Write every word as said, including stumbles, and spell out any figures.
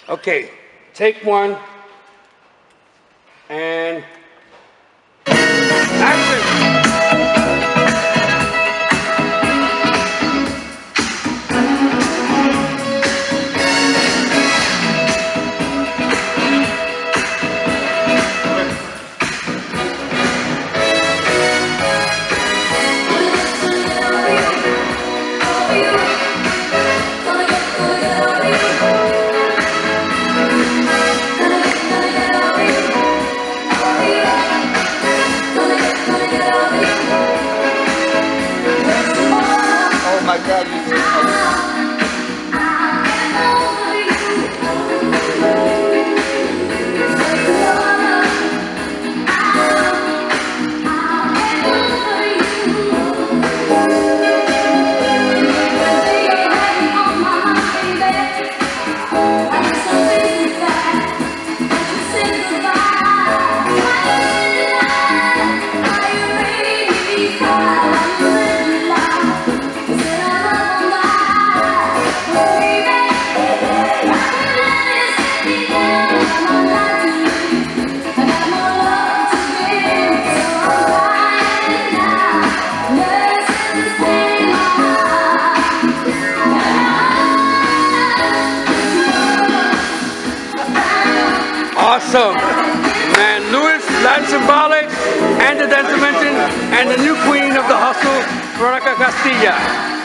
Okay, take one, and action! Awesome. Man, Louis, Latin Symbolics, and the dance dimension, and the new queen of the hustle, Verionca Castilla.